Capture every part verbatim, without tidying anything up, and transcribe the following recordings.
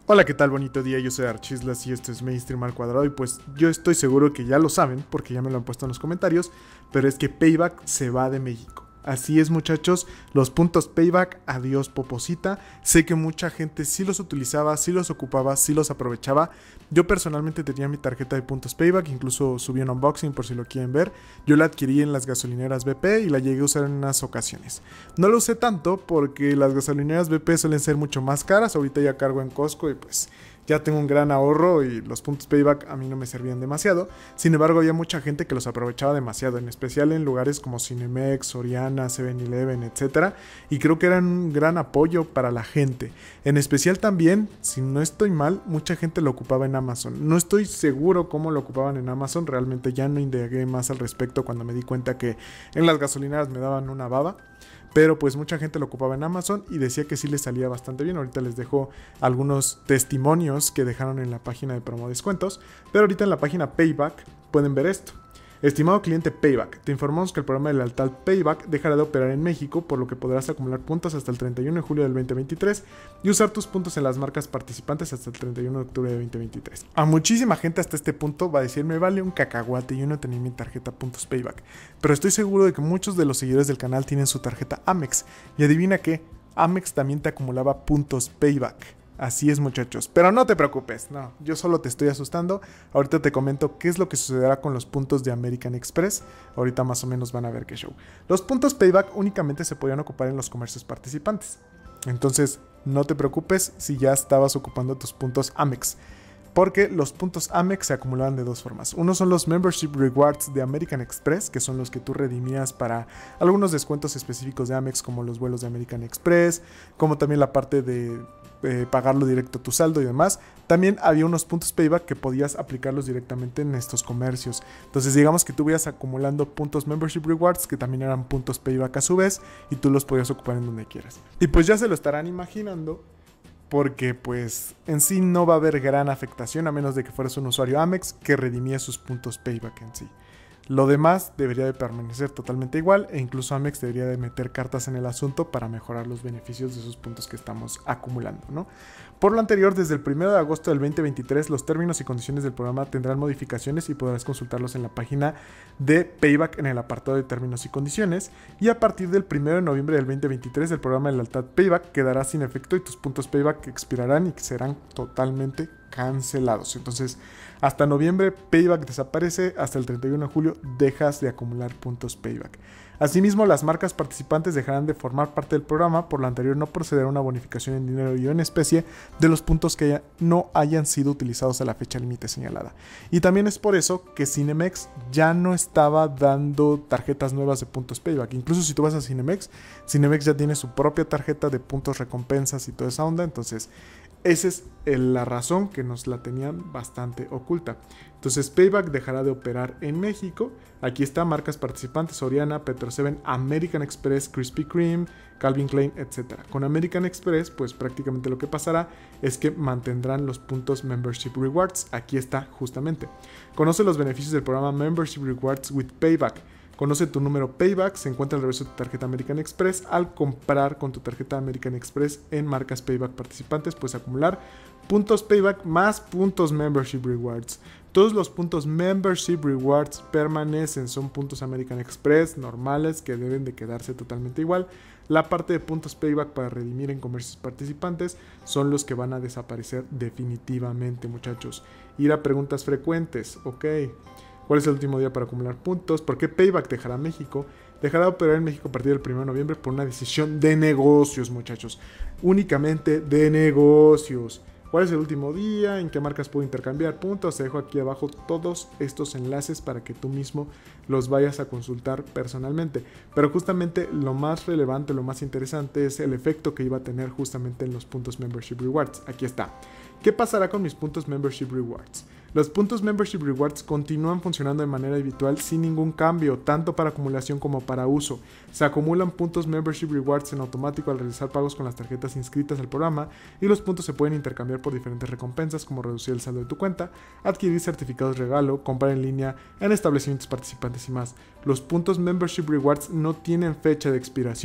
Hola, ¿qué tal? Bonito día, yo soy Archislas y esto es Mainstream al Cuadrado. Y pues yo estoy seguro que ya lo saben porque ya me lo han puesto en los comentarios, pero es que Payback se va de México. Así es, muchachos, los puntos Payback, adiós poposita. Sé que mucha gente sí los utilizaba, sí los ocupaba, sí los aprovechaba. Yo personalmente tenía mi tarjeta de puntos Payback, incluso subí un unboxing por si lo quieren ver. Yo la adquirí en las gasolineras B P y la llegué a usar en unas ocasiones. No lo usé tanto porque las gasolineras B P suelen ser mucho más caras. Ahorita ya cargo en Costco y pues ya tengo un gran ahorro y los puntos Payback a mí no me servían demasiado. Sin embargo, había mucha gente que los aprovechaba demasiado, en especial en lugares como Cinemex, Soriana, seven eleven, etcétera. Y creo que eran un gran apoyo para la gente. En especial también, si no estoy mal, mucha gente lo ocupaba en Amazon. No estoy seguro cómo lo ocupaban en Amazon, realmente ya no indagué más al respecto cuando me di cuenta que en las gasolineras me daban una baba. Pero pues mucha gente lo ocupaba en Amazon y decía que sí les salía bastante bien. Ahorita les dejo algunos testimonios que dejaron en la página de promo descuentos. Pero ahorita en la página Payback pueden ver esto. Estimado cliente Payback, te informamos que el programa de lealtad Payback dejará de operar en México, por lo que podrás acumular puntos hasta el treinta y uno de julio del veinte veintitrés y usar tus puntos en las marcas participantes hasta el treinta y uno de octubre de veinte veintitrés. A muchísima gente hasta este punto va a decir, me vale un cacahuate, yo no tenía mi tarjeta puntos Payback, pero estoy seguro de que muchos de los seguidores del canal tienen su tarjeta Amex, y adivina qué, Amex también te acumulaba puntos Payback. Así es, muchachos, pero no te preocupes, no, yo solo te estoy asustando. Ahorita te comento qué es lo que sucederá con los puntos de American Express. Ahorita más o menos van a ver qué show. Los puntos Payback únicamente se podían ocupar en los comercios participantes, entonces no te preocupes si ya estabas ocupando tus puntos Amex, porque los puntos Amex se acumulaban de dos formas. Uno son los Membership Rewards de American Express, que son los que tú redimías para algunos descuentos específicos de Amex, como los vuelos de American Express, como también la parte de eh, pagarlo directo a tu saldo y demás. También había unos puntos Payback que podías aplicarlos directamente en estos comercios. Entonces digamos que tú ibas acumulando puntos Membership Rewards, que también eran puntos Payback a su vez, y tú los podías ocupar en donde quieras. Y pues ya se lo estarán imaginando, porque pues en sí no va a haber gran afectación a menos de que fueras un usuario Amex que redimía sus puntos Payback en sí. Lo demás debería de permanecer totalmente igual, e incluso Amex debería de meter cartas en el asunto para mejorar los beneficios de esos puntos que estamos acumulando, ¿no? Por lo anterior, desde el primero de agosto del veinte veintitrés, los términos y condiciones del programa tendrán modificaciones y podrás consultarlos en la página de Payback en el apartado de términos y condiciones. Y a partir del primero de noviembre del veinte veintitrés, el programa de lealtad Payback quedará sin efecto y tus puntos Payback expirarán y serán totalmente cancelados. Entonces, hasta noviembre Payback desaparece, hasta el treinta y uno de julio dejas de acumular puntos Payback. Asimismo, las marcas participantes dejarán de formar parte del programa. Por lo anterior, no procederá una bonificación en dinero y o en especie de los puntos que haya, no hayan sido utilizados a la fecha límite señalada. Y también es por eso que Cinemex ya no estaba dando tarjetas nuevas de puntos Payback. Incluso si tú vas a Cinemex, Cinemex ya tiene su propia tarjeta de puntos recompensas y toda esa onda. Entonces, esa es la razón que nos la tenían bastante oculta. Entonces Payback dejará de operar en México. Aquí está, marcas participantes: Soriana, Petro seven, American Express, Krispy Kreme, Calvin Klein, etcétera. Con American Express, pues prácticamente lo que pasará es que mantendrán los puntos Membership Rewards. Aquí está justamente. Conoce los beneficios del programa Membership Rewards with Payback. Conoce tu número Payback, se encuentra al reverso de tu tarjeta American Express. Al comprar con tu tarjeta American Express en marcas Payback participantes, puedes acumular puntos Payback más puntos Membership Rewards. Todos los puntos Membership Rewards permanecen, son puntos American Express normales que deben de quedarse totalmente igual. La parte de puntos Payback para redimir en comercios participantes son los que van a desaparecer definitivamente, muchachos. Ir a preguntas frecuentes, ok. ¿Cuál es el último día para acumular puntos? ¿Por qué Payback dejará México? Dejará de operar en México a partir del primero de noviembre por una decisión de negocios, muchachos. Únicamente de negocios. ¿Cuál es el último día? ¿En qué marcas puedo intercambiar puntos? Te dejo aquí abajo todos estos enlaces para que tú mismo los vayas a consultar personalmente. Pero justamente lo más relevante, lo más interesante es el efecto que iba a tener justamente en los puntos Membership Rewards. Aquí está. ¿Qué pasará con mis puntos Membership Rewards? Los puntos Membership Rewards continúan funcionando de manera habitual sin ningún cambio, tanto para acumulación como para uso. Se acumulan puntos Membership Rewards en automático al realizar pagos con las tarjetas inscritas al programa, y los puntos se pueden intercambiar por diferentes recompensas como reducir el saldo de tu cuenta, adquirir certificados regalo, comprar en línea en establecimientos participantes y más. Los puntos Membership Rewards no tienen fecha de expiración.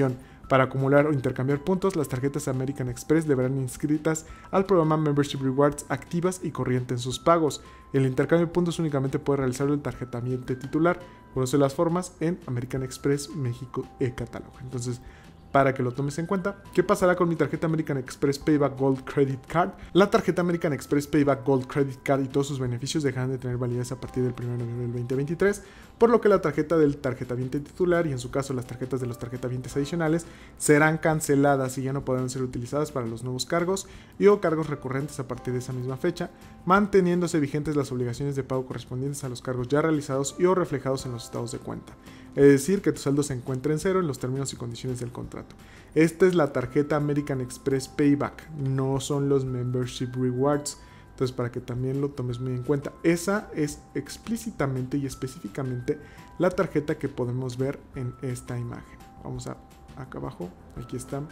Para acumular o intercambiar puntos, las tarjetas American Express deberán inscritas al programa Membership Rewards activas y corriente en sus pagos. El intercambio de puntos únicamente puede realizarlo el tarjetaviente titular. Conoce las formas en American Express México e-Catálogo. Entonces, para que lo tomes en cuenta. ¿Qué pasará con mi tarjeta American Express Payback Gold Credit Card? La tarjeta American Express Payback Gold Credit Card y todos sus beneficios dejarán de tener validez a partir del primero de enero del veinte veintitrés, por lo que la tarjeta del tarjetaviente titular y en su caso las tarjetas de los tarjetavientes adicionales serán canceladas y ya no podrán ser utilizadas para los nuevos cargos y o cargos recurrentes a partir de esa misma fecha, manteniéndose vigentes las obligaciones de pago correspondientes a los cargos ya realizados y o reflejados en los estados de cuenta. Es decir, que tu saldo se encuentre en cero en los términos y condiciones del contrato. Esta es la tarjeta American Express Payback, no son los Membership Rewards. Entonces, para que también lo tomes muy en cuenta, esa es explícitamente y específicamente la tarjeta que podemos ver en esta imagen. Vamos a acá abajo, aquí está.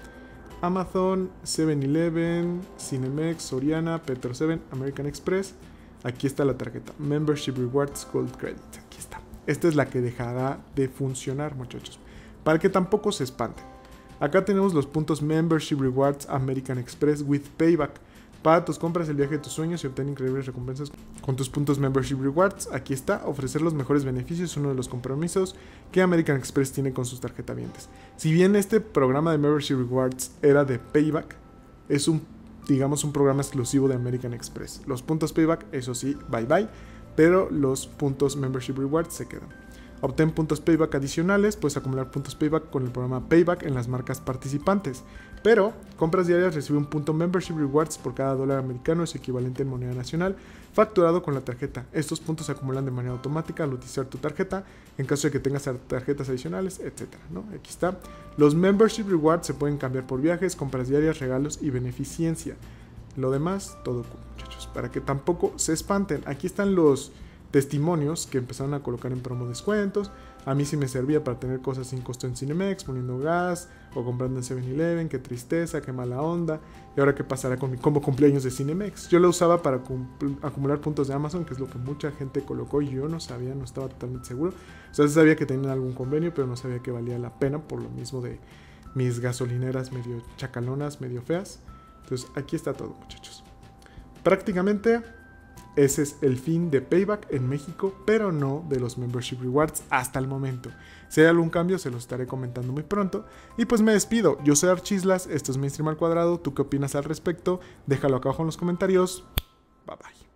Amazon, seven eleven, Cinemex, Soriana, Petro siete, American Express. Aquí está la tarjeta Membership Rewards Gold Credit. Aquí está. Esta es la que dejará de funcionar, muchachos, para que tampoco se espanten. Acá tenemos los puntos Membership Rewards American Express with Payback. Para tus compras, el viaje de tus sueños y obtén increíbles recompensas con tus puntos Membership Rewards. Aquí está, ofrecer los mejores beneficios es uno de los compromisos que American Express tiene con sus tarjetavientes. Si bien este programa de Membership Rewards era de Payback, es un, digamos, un programa exclusivo de American Express. Los puntos Payback, eso sí, bye bye, pero los puntos Membership Rewards se quedan. Obtén puntos Payback adicionales, puedes acumular puntos Payback con el programa Payback en las marcas participantes. Pero, compras diarias recibe un punto Membership Rewards por cada dólar americano, es equivalente en moneda nacional, facturado con la tarjeta. Estos puntos se acumulan de manera automática al utilizar tu tarjeta, en caso de que tengas tarjetas adicionales, etcétera, ¿no? Aquí está. Los Membership Rewards se pueden cambiar por viajes, compras diarias, regalos y beneficencia. Lo demás, todo cool, muchachos, para que tampoco se espanten. Aquí están los testimonios que empezaron a colocar en promo descuentos. A mí sí me servía para tener cosas sin costo en Cinemex, poniendo gas o comprando en seven eleven. Qué tristeza, qué mala onda. Y ahora qué pasará con mi combo cumpleaños de Cinemex. Yo lo usaba para acumular puntos de Amazon, que es lo que mucha gente colocó y yo no sabía, no estaba totalmente seguro. O sea, sabía que tenían algún convenio, pero no sabía que valía la pena por lo mismo de mis gasolineras medio chacalonas, medio feas. Entonces aquí está todo, muchachos. Prácticamente ese es el fin de Payback en México, pero no de los Membership Rewards hasta el momento. Si hay algún cambio, se los estaré comentando muy pronto. Y pues me despido. Yo soy Archislas, esto es Mainstream al Cuadrado. ¿Tú qué opinas al respecto? Déjalo acá abajo en los comentarios. Bye bye.